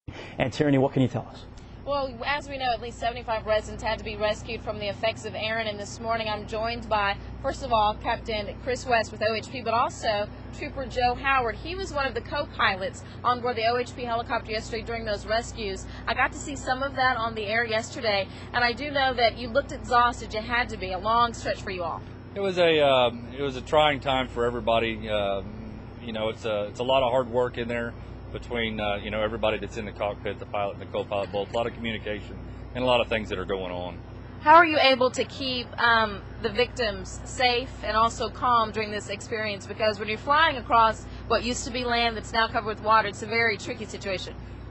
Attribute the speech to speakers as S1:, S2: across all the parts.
S1: And Tierney, what can you tell us?
S2: Well, as we know, at least 75 residents had to be rescued from the effects of Aaron, and this morning I'm joined by, first of all, Captain Chris West with OHP, but also Trooper Joe Howard. He was one of the co-pilots on board the OHP helicopter yesterday during those rescues. I got to see some of that on the air yesterday, and I do know that you looked exhausted. You had to be. A long stretch for you all.
S3: It was a trying time for everybody. You know, it's a lot of hard work in there between you know, everybody that's in the cockpit, the pilot and the co-pilot both. A lot of communication and a lot of things that are going on.
S2: How are you able to keep the victims safe and also calm during this experience? Because when you're flying across what used to be land that's now covered with water, it's a very tricky situation.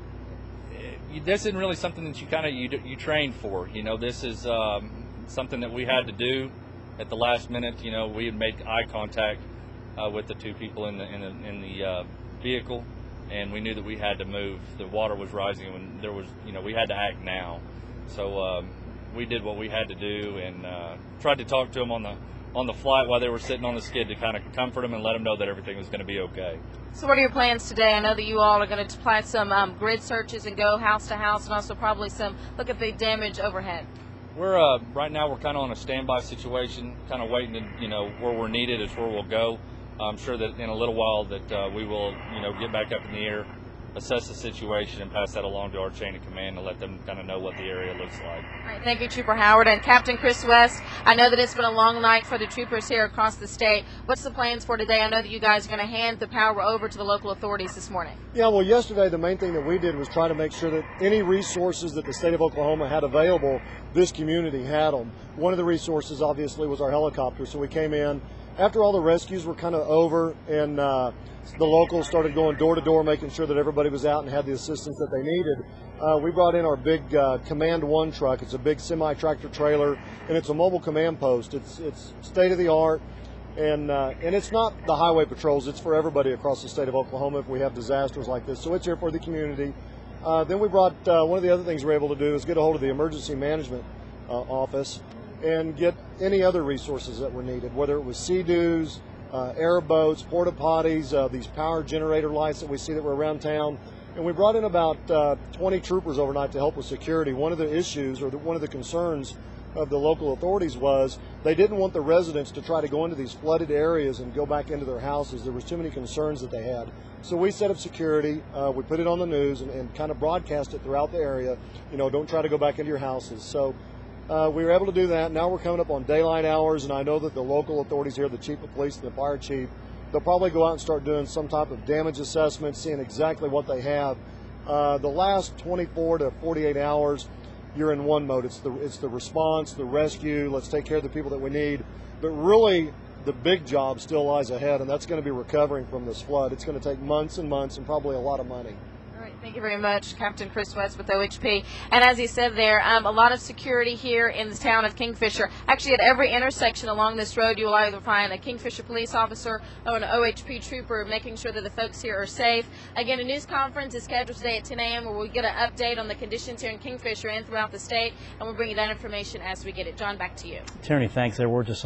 S3: This isn't really something that you train for. You know, this is something that we had to do at the last minute. You know, we had made eye contact with the two people in the vehicle, and we knew that we had to move. The water was rising, and there was, you know, we had to act now. So we did what we had to do, and tried to talk to them on the flight while they were sitting on the skid to kind of comfort them and let them know that everything was going to be okay.
S2: So what are your plans today? I know that you all are going to apply some grid searches and go house to house, and also probably some look at the damage overhead.
S3: We're right now we're kind of on a standby situation, kind of waiting to, you know, where we're needed is where we'll go. I'm sure that in a little while that we will, you know, get back up in the air, assess the situation, and pass that along to our chain of command and let them kind of know what the area looks like.
S2: All right, thank you, Trooper Howard. And Captain Chris West, I know that it's been a long night for the troopers here across the state. What's the plans for today? I know that you guys are going to hand the power over to the local authorities this morning.
S4: Yeah, well, yesterday the main thing that we did was try to make sure that any resources that the state of Oklahoma had available, this community had them. One of the resources, obviously, was our helicopter. So we came in after all the rescues were kind of over, and the locals started going door to door, making sure that everybody was out and had the assistance that they needed. We brought in our big Command 1 truck. It's a big semi-tractor trailer, and it's a mobile command post. It's state of the art, and it's not the highway patrols. It's for everybody across the state of Oklahoma if we have disasters like this. So it's here for the community. Then we brought one of the other things we were able to do is get a hold of the emergency management office and get any other resources that were needed, whether it was sea-doos, airboats, porta potties, these power generator lights that we see that were around town. And we brought in about 20 troopers overnight to help with security. One of the issues, or one of the concerns of the local authorities, was they didn't want the residents to try to go into these flooded areas and go back into their houses. There was too many concerns that they had. So we set up security, we put it on the news and kind of broadcast it throughout the area. You know, don't try to go back into your houses. So we were able to do that. Now we're coming up on daylight hours, and I know that the local authorities here, the chief of police and the fire chief, they'll probably go out and start doing some type of damage assessment, seeing exactly what they have. The last 24 to 48 hours, you're in one mode. It's the response, the rescue, let's take care of the people that we need. But really, the big job still lies ahead, and that's going to be recovering from this flood. It's going to take months and months and probably a lot of money.
S2: Thank you very much, Captain Chris West with OHP. And as he said there, a lot of security here in the town of Kingfisher. Actually, at every intersection along this road, you will either find a Kingfisher police officer or an OHP trooper making sure that the folks here are safe. Again, a news conference is scheduled today at 10 a.m. where we'll get an update on the conditions here in Kingfisher and throughout the state, and we'll bring you that information as we get it. John, back to you.
S1: Tierney, thanks. There were just some